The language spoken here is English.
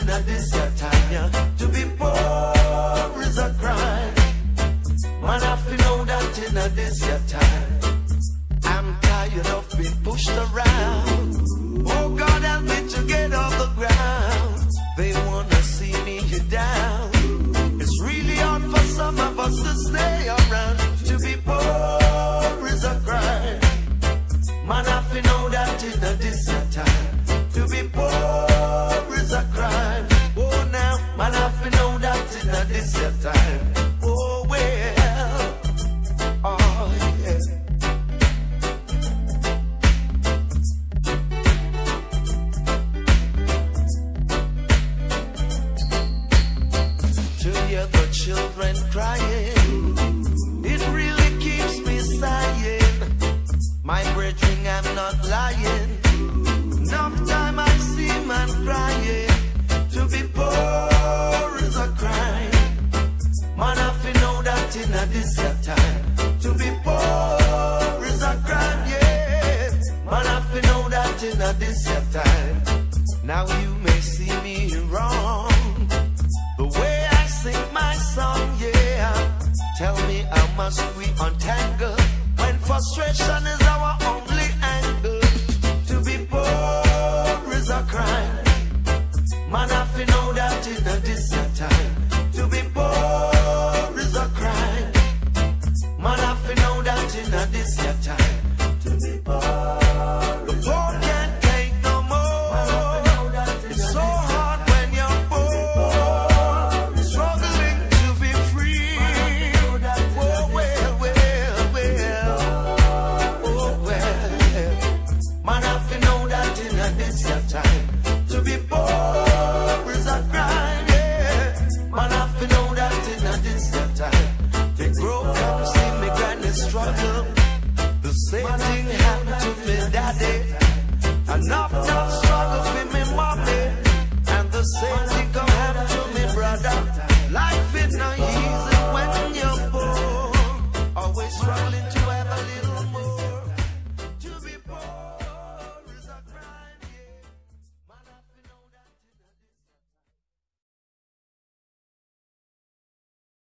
in a this your time, yeah. To be poor is a crime. Man, I feel know that in a this your time. I'm tired of being pushed around. Oh God, help me to get off the ground. They wanna see me down. It's really hard for some of us to stay around. To be poor is a crime. Man, I feel know that in a this your time. To be poor is a crime. Oh now, man, I feel know that in a this your time. Oh well, oh yeah. To hear the children crying, it really keeps me sighing. My brethren, I'm not lying. Enough time I see man crying. To be poor is a crime. Man, I feel know that in a this your time. To be poor is a crime, yeah. Man, I feel know that in a this your time. Now you may see me wrong, the way I sing my song, yeah. Tell me how must we untangle when frustration is our